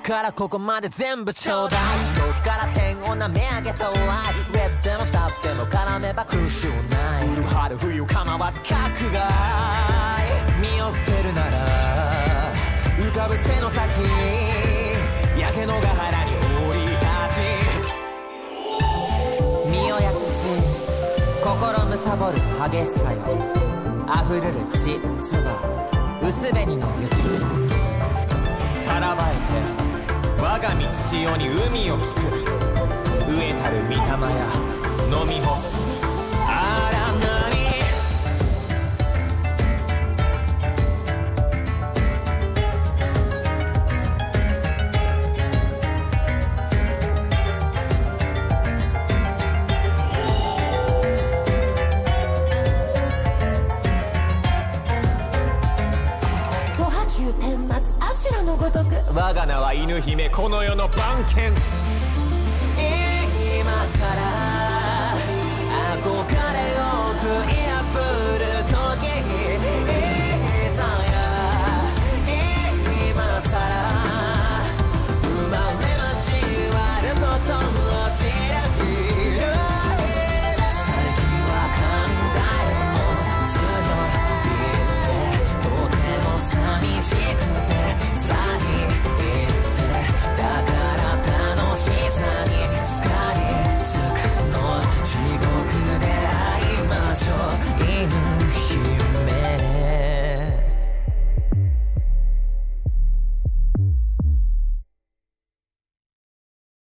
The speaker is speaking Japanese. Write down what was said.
からここまで全部ちょうだい。思考から点を舐め上げた Why 上でも下でも絡めば苦しゅうない。降る春冬構わず覚外。身を捨てるなら浮かぶ背の先焼け野ヶ原に降り立ち身をやつし心むさぼる激しさよ。溢れる血唾薄紅の雪さらばえて我が道潮に海を聞く。飢えたる御霊や飲み干すあら何我が名は犬姫この世の番犬。今から憧れ